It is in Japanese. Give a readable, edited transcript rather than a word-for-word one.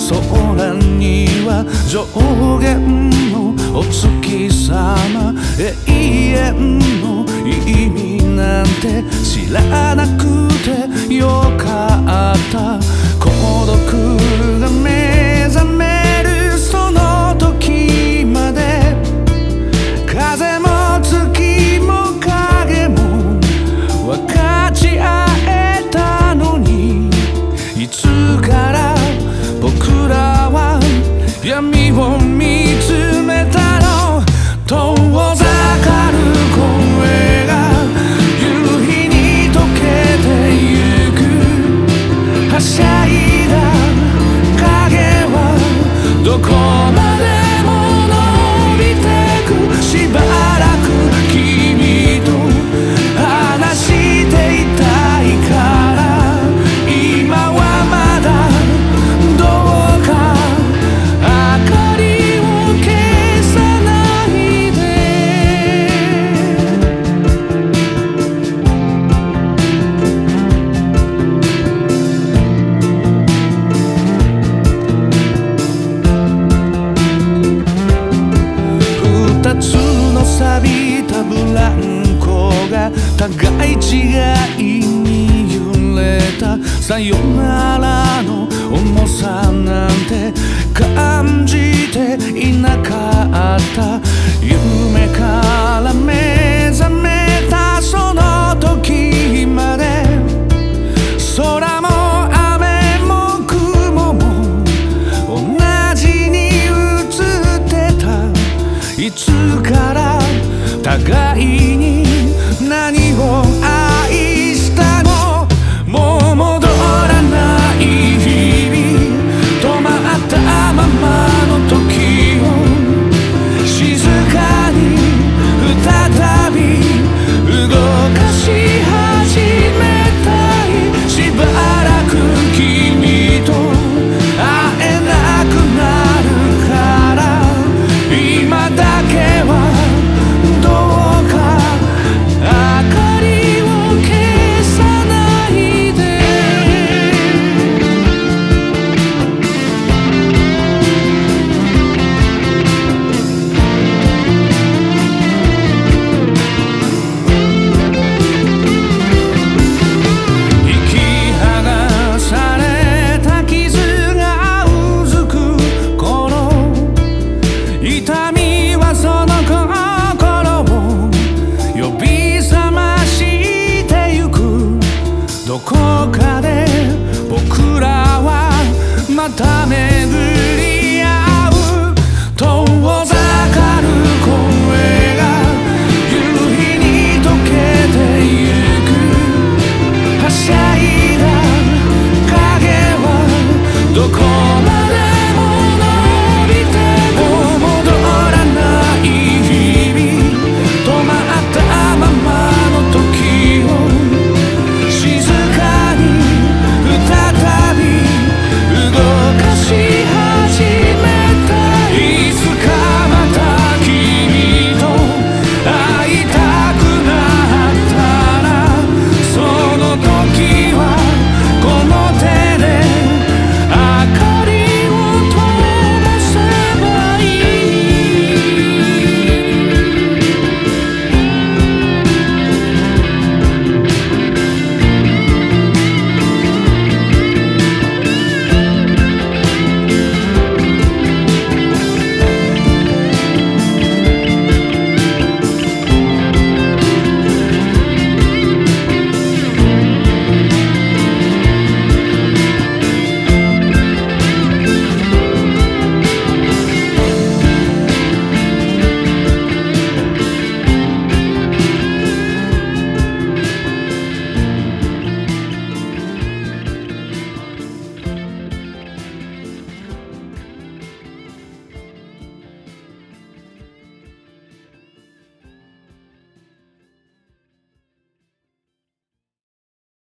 空には上限のお月様、永遠の意味なんて知らなくてよかった。孤独が目覚めるその時まで、風も月も影も分かち合えたのに、いつから僕らは闇を見つめたの。遠ざかる声が夕日に溶けてゆく。はしゃいだ影はどこまでも伸びてく。しばらく君と話していたいから、今はまだどうか明かりを消さないで。二つの錆びたブランコが互い違いに揺れた。さよならの重さなんて感じていなかった。夢から目覚めたその時まで、空も雨も雲も同じに映ってた。いつから互いに何を愛したの。もう戻らない日々、止まったままの時を静かに再び動かし始めたい。しばらく君と会えなくなるから、今だけはどうか明かりを消さないで。引き剥がされた傷がうずく頃、痛みはその心を呼び覚ましてゆく。どこかで僕らはまた巡り合う。遠ざかる声が夕日に溶けてゆく。はしゃいだ影はどこ